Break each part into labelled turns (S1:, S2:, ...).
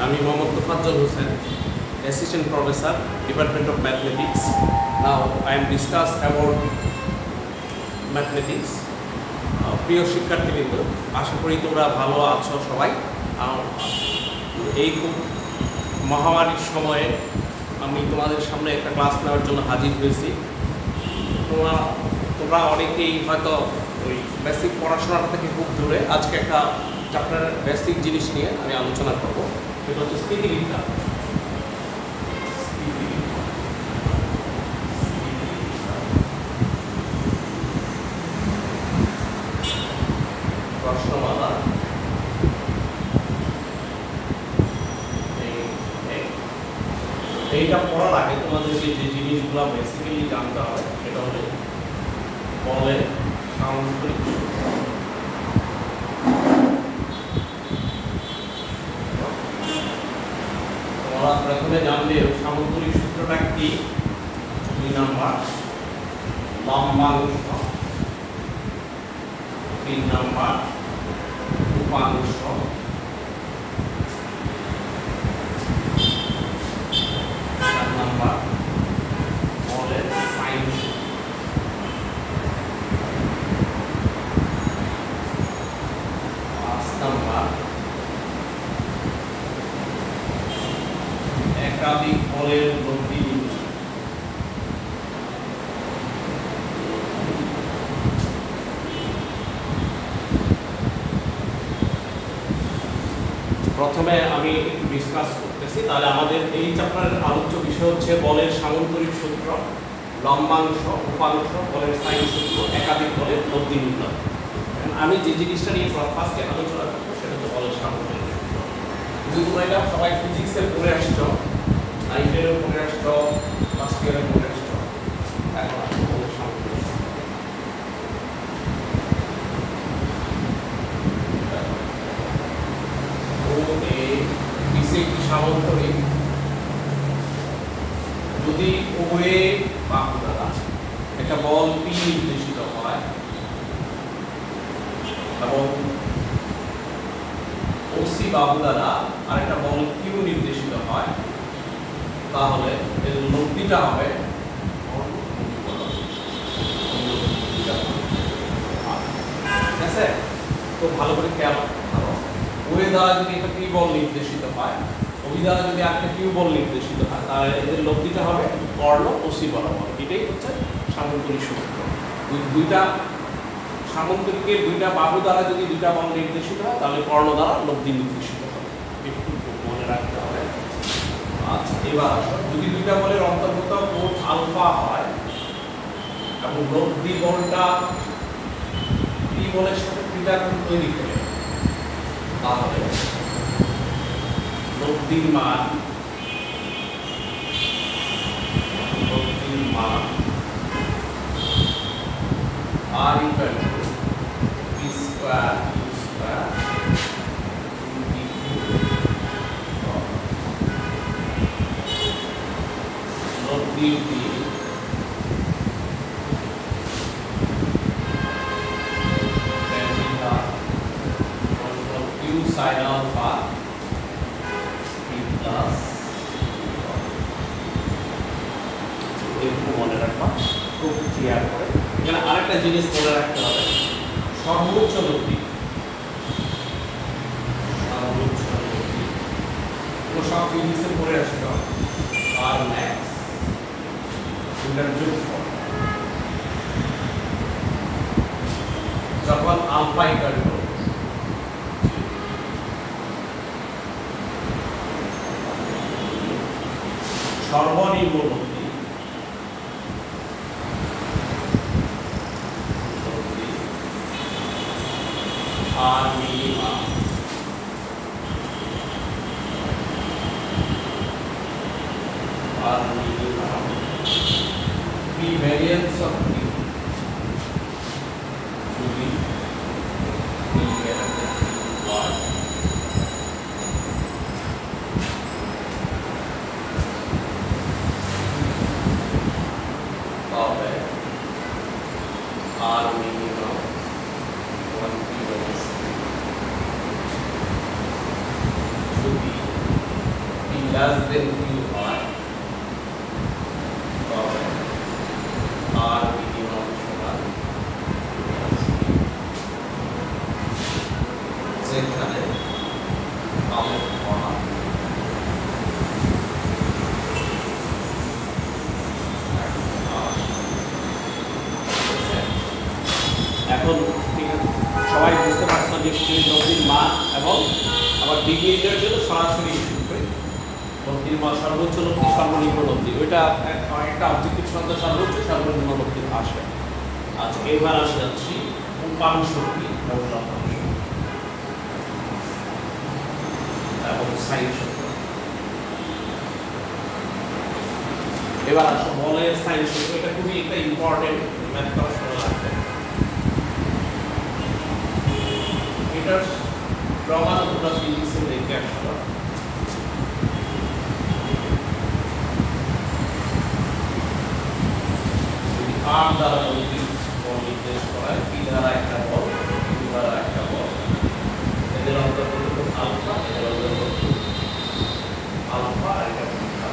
S1: আমি Mohammad Tofazzal Hossain, Assistant Professor, Department of Mathematics. Now I am discuss about mathematics. প্রিয় শিক্ষার্থীবৃন্দ, আশা করি তোমরা ভালো আছো সবাই। এই মহামারীর সময়ে আমি তোমাদের সামনে একটা ক্লাস নেওয়ার জন্য হাজির হয়েছি। তোমরা অনেকেই হয়তো ওই বেসিক পড়াশোনাটা থেকে খুব দূরে। আজকে একটা চ্যাপ্টারের বেসিক জিনিস নিয়ে আমি আলোচনা করব, সেটা হচ্ছে স্থিতিবিদ্যা। প্রশ্নমালা এইটা পড়ার আগে তোমাদেরকে যে জিনিসগুলো বেসিক্যালি জানতে হবে সেটা হলো বলের সামগ্রিক তোমরা প্রথমে জানলে সামগ্রিক সূত্রটা কি। 2 নাম্বার লম্বাংশ, 3 নাম্বার উপাংশ, 4 নাম্বার বলের সাইন সূত্র, 5 নাম্বার একাধিক বলের লব্ধি। প্রথমে আমি একটু ডিসকাস করতেছি, তাহলে আমাদের এই চ্যাপ্টারের আলোচ্য বিষয় হচ্ছে বলের সামন্তরিক সূত্র, লম্বাংশ, উপাংশ, বলের সাইন সূত্র, একাধিক বলের লব্ধি নির্ণয়। আমি যে জিনিসটা নিয়ে ফার্স্টে আলোচনা করবো সেটা হচ্ছে বলের সামন্তরিক সূত্র। যদি তোমরা এটা সবাই ফিজিক্সে পড়ে আসছো, 9-এ পড়ে আসছো, ফার্স্ট ইয়ারে পড়ে আসছো, এখন বলের সামন্তরিক সূত্র। সামন্তরিক যদি ওয়ে বাহু দ্বারা একটা বল পি নির্দেশিত হয় এবং ওসি বাহু দ্বারা আর একটা বল কিউ নির্দেশিত হয়, তাহলে এর লব্ধিটা হবে ঠিক আছে। তো ভালো করে খেয়াল করো, ওয়ে দ্বারা যদি একটা পি বল নির্দেশিত হয়, ওই দ্বারা যদি একটা কিউ বল নির্দেশিত হয়, তাহলে এদের লব্ধিটা হবে কর্ণ ও সি বরাবর। এটাই হচ্ছে সামন্তরিক সূত্র। দুইটা সামন্তরিকের দুইটা বাহু দ্বারা যদি দুইটা বল নির্দেশিত হয়, তাহলে কর্ণ দ্বারা লব্ধি নির্দেশিত হবে, একটু মনে রাখতে হবে। আচ্ছা, এবার আসো, যদি দুইটা বলের অন্তর্গত কোণ আলফা হয় এবং লব্ধি বলটা পি বলের সাথে থিটা কোণ তৈরি করে, তাহলে লব্ধির মান r equal to b square লব্ধির দিক q sin alpha মনে রাখবা, খুব ক্লিয়ার করে। এখানে আরেকটা জিনিস মনে রাখতে হবে, সর্বোচ্চ লব্ধি, সব ফিজিক্সে পড়ে আসতে হবে, আর ম্যাক্স এটার যোগফল যখন আলফা ইকুয়াল টু সর্বনিম্ন লব্ধি আর minimum variance of Q to be R minimum 1 P less than Q হয় তবে R minimum সমান যেখানে আলফা এখন ঠিক আছে সবাই বুঝতে পারছো নিশ্চয়ই নদীর মান এবং আবার ডিগ্রিটার জন্য সরাসরি নদীর মান সর্বোচ্চ লব্ধি সর্বনিম্ন লব্ধি ওইটা একটা অবজেক্টিভ সংখ্যা সর্বোচ্চ সর্বনিম্ন লব্ধি আসে। আচ্ছা এবার আমি যাচ্ছি উপাংশ কি এবং সাইন সূত্র। এবার আসো বলের সাইন সূত্র, এটা খুবই একটা ইম্পর্টেন্ট ম্যাথ করার সময় লাগবে। এটার প্রমাণ তোমরা ফিজিক্সে দেখে আসছো। আর দ্বারা বল নির্দেশ করায় পি দ্বারা একটা বল কিউ দ্বারা একটা বল এদের অন্তর্গত আলফা এদের অন্তর্গত আলফা আর এটা বিটা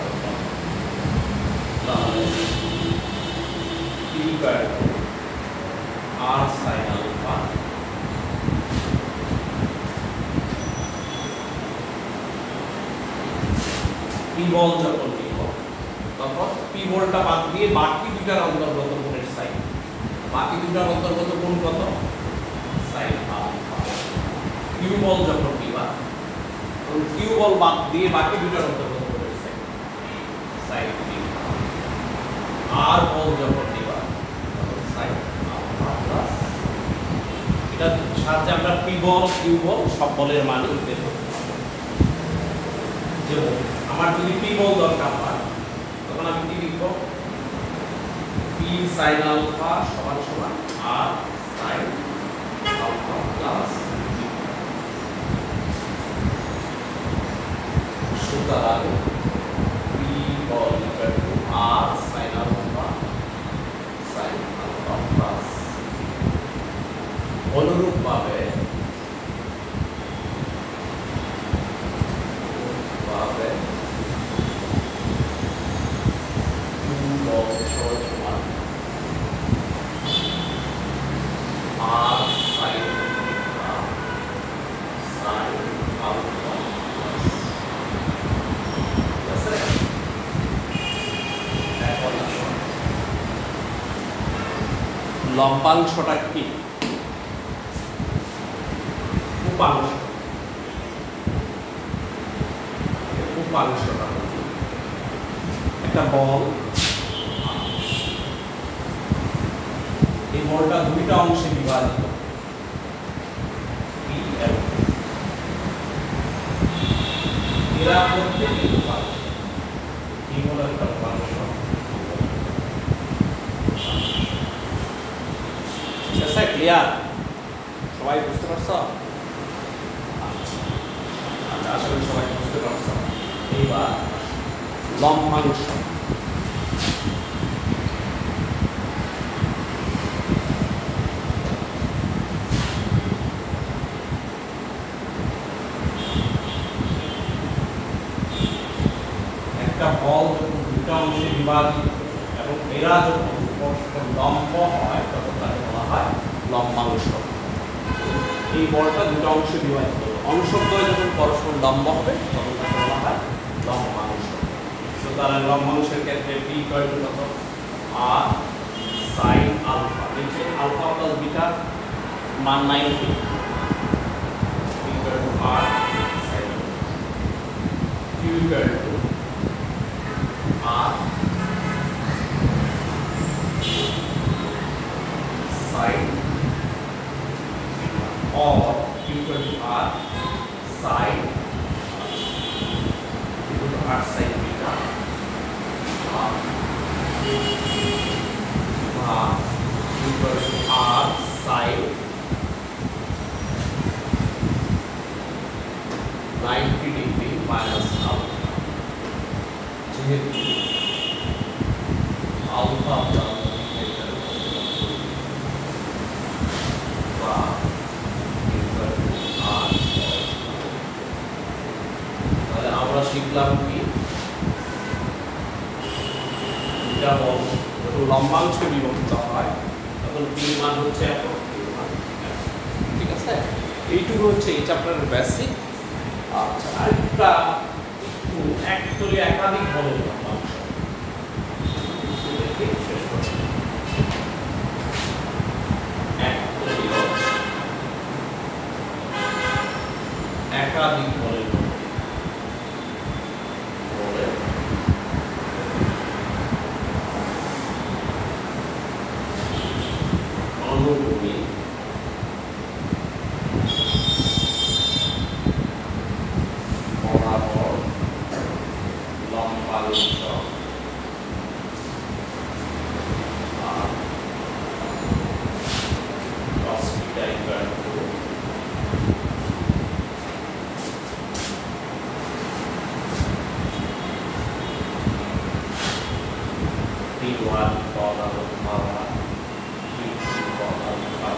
S1: তাহলে পি স্কয়ার আর সাইন আলফা পি বল যখন দিব তখন পি বলটা বাদ দিয়ে বাকি দুটার অন্তর্গত কোণের সাইন বাকি দুটার অন্তর্গত কোণ কত সাইন আলফা। কিউ বল যখন দিবা তখন কিউ বল বাদ দিয়ে বাকি দুটার অন্তর্গত কোণের সাইন সাইন থিটা। আর বল যখন দিবা তখন সাইন আলফা প্লাস এটা সাহায্যে আমরা পি বল কিউ বল সব বলের মান বের করতে পারবো। যেমন আমার যদি পি বল দরকার হয় তখন আমি কি লিখব পি সাইন আলফা সমান সমান আর সাইন আলফা প্লাস সুতরাং পি বল equal to R sine alpha plus অনুরূপভাবে লম্বাংশটা কি উপাংশ উপাংশটা একটা বল এই বলটা দুইটা অংশে বিভাজিত পি এবং এরা প্রত্যেকটি উপাংশ কি হলো একটা উপাংশ। আচ্ছা ক্লিয়ার সবাই বুঝতে পারছো? আচ্ছা আসলে সবাই বুঝতে পারছো। এইবার লম্বাংশ একটা বল যখন দুটা অংশে বিভাজিত এবং এরা যখন পরস্পর লম্ব হয় তখন তাকে বলা হয় লম্বাংশ। এই বলটা দুটো অংশে বিভাজিত অংশদ্বয় যখন পরস্পর লম্ব হবে তখন তাকে বলা হয় লম্বাংশ। সুতরাং লম্বাংশের ক্ষেত্রে পি ইকুয়াল টু কত আর সাইন আলফা নিচে আলফা প্লাস বিটা মান 90 equal to R sine Q equal to R sine or equal to r sine equal to r sine beta r equal to r sine 90 degree minus alpha যেহেতু alpha শিখলাম কি লম্বাংশে বিভক্ত হয় তখন p মান হচ্ছে এত, ঠিক আছে? এইটুকু হচ্ছে এই চ্যাপ্টারের বেসিক। আচ্ছা, আরেকটা একচুয়ালি একাধিক বলের লম্বাংশ দেখি শেষ করি। একাধিক বলের অনুভূমি বরাবর লম্বাংশ আর cos theta equal to P1 cos alpha P2 cos alpha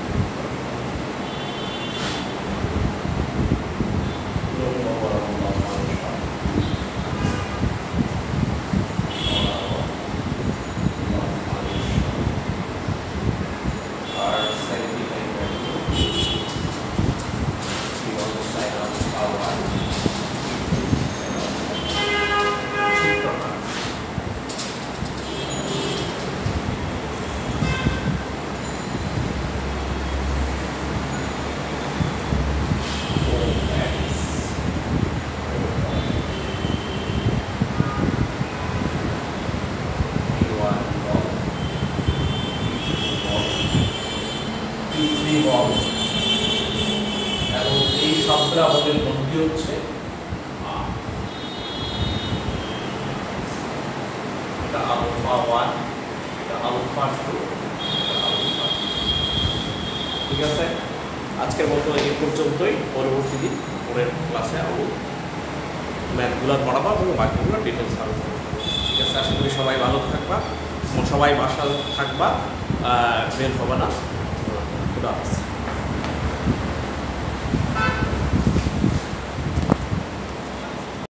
S1: এবং এই সবগুলো আমাদের লব্ধি হচ্ছে এটা আলফা 1, এটা আলফা 2, আলফা। ঠিক আছে, আজকের মতো এই পর্যন্তই। পরবর্তী দিন পরের ক্লাসে আমি ম্যাথগুলো পড়াবো এবং বাকিগুলো ডিটেলস আলোচনা করবো। ঠিক আছে, আশা করি সবাই ভালো থাকবা, সবাই বাসায় থাকবা, বের হবে না। খুদা হাফেজ।